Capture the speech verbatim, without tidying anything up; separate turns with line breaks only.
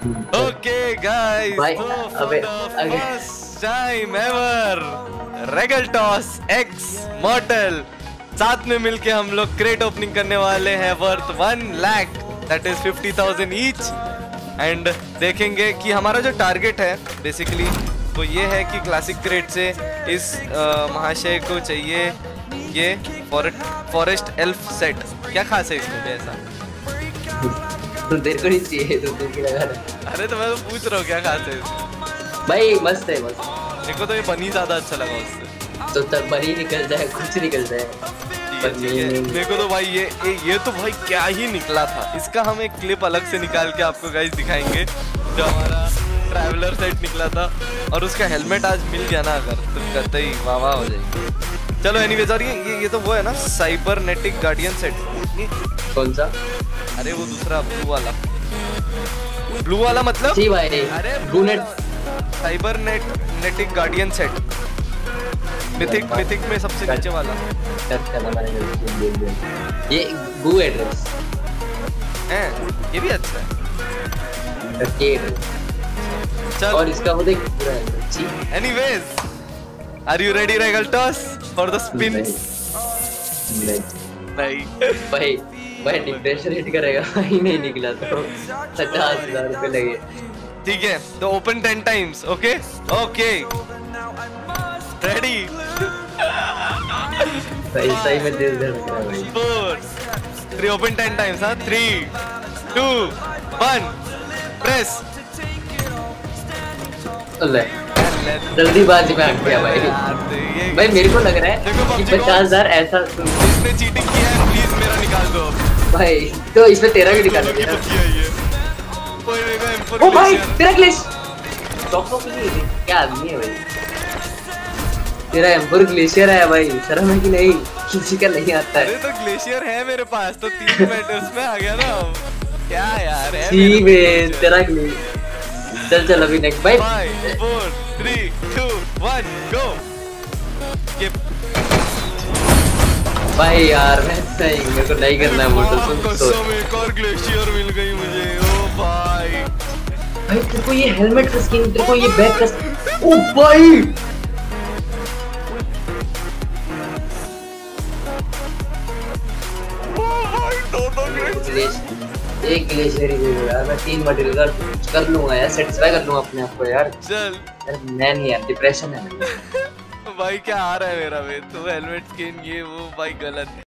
Okay guys,
भाई
so for
अबे
the
अबे
first time ever, Regaltos X Mortal साथ में मिलके हम लोग क्रेट ओपनिंग करने वाले हैं worth one lakh that is fifty thousand each. And देखेंगे कि हमारा जो टारगेट है बेसिकली वो ये है कि क्लासिक क्रेट से इस uh, महाशय को चाहिए ये फॉरेस्ट एल्फ सेट। क्या खास है इसमें ऐसा?
तो तेरे को नहीं चाहिए तो तू क्या लगा रहा?
अरे तो मैं तो पूछ रहा हूँ क्या खास है इसमें।
भाई मस्त है मस्त।
देखो तो ये बनी ज्यादा अच्छा लगा उससे।
तो तब बनी निकल जाए कुछ निकल जाए।
देखो तो भाई ये ये तो भाई क्या ही निकला था। इसका हम एक क्लिप अलग से निकाल के आपको गाइस दिखाएंगे जो हमारा ट्रैवलर सेट निकला था। और उसका हेलमेट आज मिल गया ना अगर तो कहते ही वाह वाह हो जाएगी। चलो एनीवेज, और ये ये, ये तो वो है ना साइबरनेटिक गार्डियन सेट।
कौन सा?
अरे वो दूसरा ब्लू वाला। ब्लू वाला मतलब
जी भाई।
अरे
blue net
cybernetic guardian set mythic mythic में सबसे नीचे वाला।
ये गू एड्रेस
है, ये भी अच्छा है।
चल और इसका वो देख पूरा जी।
एनीवेज, आर यू रेडी रेगल्टोस फॉर द स्पिन्स? नहीं
भाई भाई डिप्रेशन हिट करेगा भाई। नहीं निकला तो पचास हजार रुपए लगे।
ठीक है तो open ten times. Okay okay ready?
सही सही में दिल धड़क रहा है भाई।
Four three open ten times. हाँ थ्री टू वन प्रेस।
जल्दी बाजी में हट गया भाई। भाई मेरे को लग रहा है कि पचास हजार ऐसा
इसने चीटिंग किया है, प्लीज मेरा निकाल दो
भाई। तो इसमें तेरा भी निकाल दो। ओ भाई तेरा ग्लिच क्या आदमी है भाई। तेरा एम्पर ग्लेशियर है भाई, शर्म है कि नहीं? किसी का नहीं आता है।
अरे तो ग्लेशियर है मेरे पास तो तीन मिनट उसमें आ गया ना। क्या यार है
जी बे तेरा ग्लिच। चल चल अभी नेक्स्ट भाई।
Five four three two one go.
भाई यार मैं सही मेरे को नहीं करना है मोटो सुन तो।
एक और ग्लेशियर मिल गई मुझे। ओ भाई
भाई तेरे को ये हेलमेट का स्किन, तेरे को ये बैग का। ओ भाई एक ग्लेशियर ही दे दो यार। मैं तीन मटेरियल कर, कर लूंगा यार, सेटिस्फाई कर लूंगा अपने आप को यार।
चल
यार मैं नहीं यार, डिप्रेशन है
भाई क्या आ रहा है मेरा में तो हेलमेट स्किन ये वो भाई गलत है।